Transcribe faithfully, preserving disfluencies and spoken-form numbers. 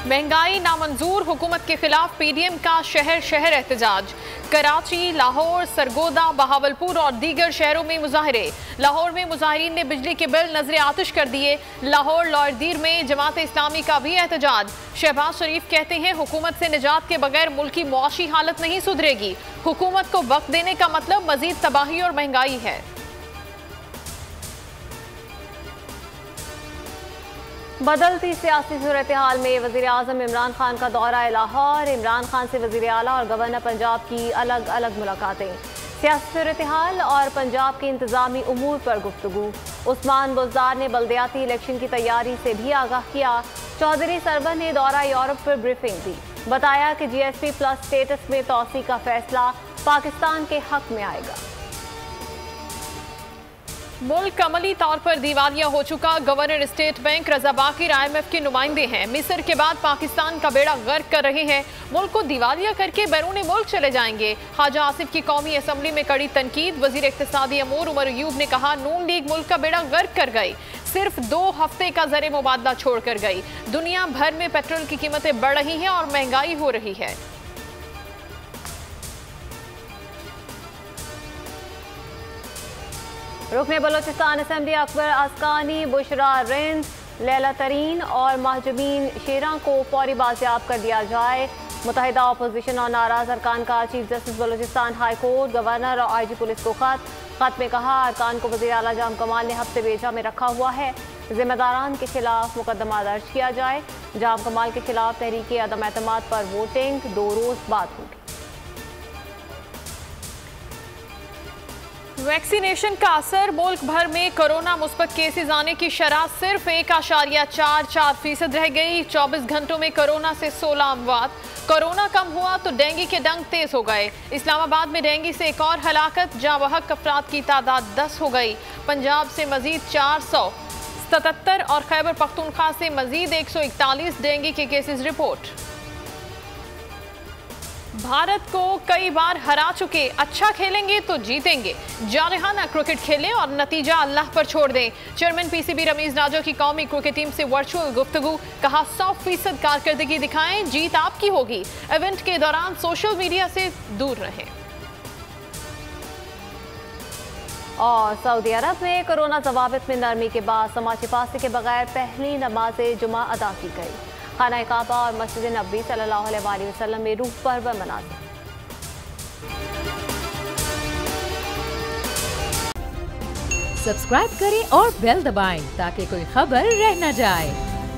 महंगाई नामंजूर, हुकूमत के खिलाफ पीडीएम का शहर शहर एहतजाज। कराची, लाहौर, सरगोदा, बहावलपुर और दीगर शहरों में मुजाहरे। लाहौर में मुजाहिरीन ने बिजली के बिल नजर आतिश कर दिए। लाहौर लॉयरदीर में जमात इस्लामी का भी एहतजाज। शहबाज शरीफ कहते हैं हुकूमत से निजात के बगैर मुल्क की मुआशी हालत नहीं सुधरेगी। हुकूमत को वक्त देने का मतलब मजीद तबाही और महंगाई है। बदलती सियासी सूरत हाल में वज़ीर आज़म इमरान खान का दौरा लाहौर। इमरान खान से वज़ीर आला और गवर्नर पंजाब की अलग अलग मुलाकातें। सियासी सूरत हाल और पंजाब के इंतजामी उमूर पर गुफ्तगू। उस्मान बुज़दार ने बल्दियाती इलेक्शन की तैयारी से भी आगाह किया। चौधरी सरवर ने दौरा यूरोप पर ब्रीफिंग दी। बताया कि G S P plus status में तोसी का फैसला पाकिस्तान के हक में आएगा। मुल्क अमली तौर पर दिवालिया हो चुका। Governor State Bank Raza Baqir I M F के नुमाइंदे हैं। मिस्र के बाद पाकिस्तान का बेड़ा गर्क कर रहे हैं। मुल्क को दिवालिया करके बैरून मुल्क चले जाएंगे। ख्वाजा आसिफ की कौमी असम्बली में कड़ी तनकीद। वजीर इक्तिसादी अमूर उमर अयूब ने कहा नून लीग मुल्क का बेड़ा गर्क कर गई, सिर्फ दो हफ्ते का ज़र मुबादला छोड़ कर गई। दुनिया भर में पेट्रोल की कीमतें बढ़ रही हैं और महंगाई हो रही है। रुकने बलोचिस्तान असम्बली अकबर अस्कानी, बुशरा रेंज, लैला तरीन और महजूबीन शेरा को फौरी बाजियाब कर दिया जाए। मुत्तहिदा अपोजिशन और नाराज अरकान का chief justice Balochistan high court, governor और आई जी पुलिस को खत। खत में कहा अरकान को वज़ीर आला जाम कमाल ने हफ्ते बेजा में रखा हुआ है। जिम्मेदारान के खिलाफ मुकदमा दर्ज किया जाए। जाम कमाल के खिलाफ तहरीक अदम एतमाद पर वोटिंग दो रोज बाद होगी। वैक्सीनेशन का असर। मुल्क भर में कोरोना मुस्बत केसेस आने की शरह सिर्फ एक आशारिया चार चार फीसद रह गई। चौबीस घंटों में कोरोना से सोलह अमवात। कोरोना कम हुआ तो डेंगू के डंक तेज हो गए। इस्लामाबाद में डेंगू से एक और हलाकत, जहां बहक अफराद की तादाद दस हो गई। पंजाब से मजीद चार सौ सतहत्तर और खैबर पख्तूनख्वा से मजीद एक सौ इकतालीस डेंगू के केसेस रिपोर्ट। भारत को कई बार हरा चुके, अच्छा खेलेंगे तो जीतेंगे। जारहाना क्रिकेट खेलें और नतीजा अल्लाह पर छोड़ दें। चेयरमैन पीसीबी रमीज राजा की कौमी क्रिकेट टीम से वर्चुअल गुफ्तगू। कहा सौ फीसद कारकर्दगी दिखाएं, जीत आपकी होगी। इवेंट के दौरान सोशल मीडिया से दूर रहें। और सऊदी अरब में कोरोना ज़वाबित में नरमी के बाद समाजी फासले के बगैर पहली नमाज जुमा अदा की गई। खाना काबा और मस्जिद नबी सल्लल्लाहु अलैहि वसल्लम में रूह पर्व मनाते। सब्सक्राइब करें और बेल दबाएं ताकि कोई खबर रह न जाए।